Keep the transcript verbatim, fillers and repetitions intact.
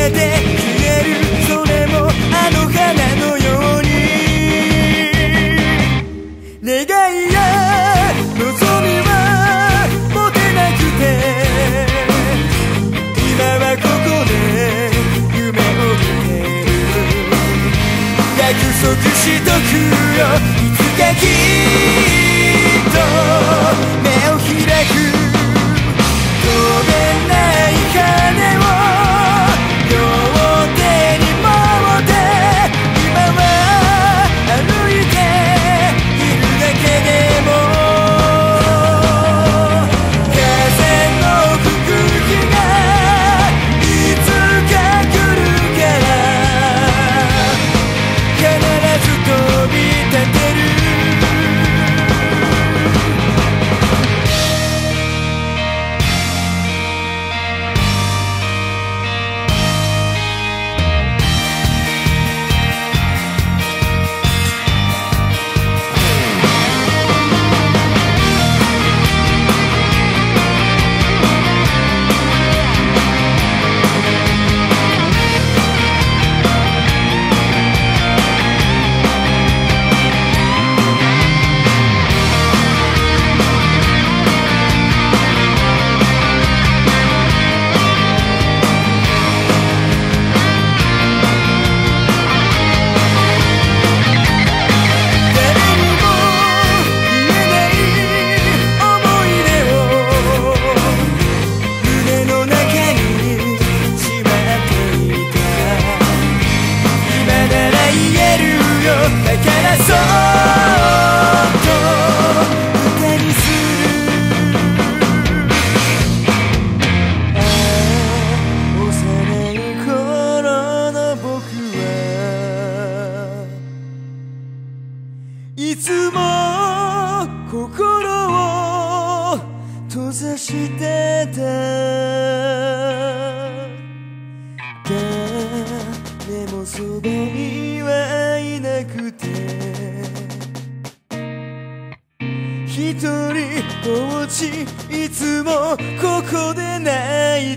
て消える、それもあの花のように。願いや望みは持てなくて、今はここで夢を見てる。約束しとくよ、いつかきっと目を開く。飛べない羽を両手に持って今は歩いているだけでも、風の吹く日がいつか来るから必ず飛び立てる。いつも心を閉ざしてた。誰もそばにはいなくて、一人ぼっちいつもここで泣い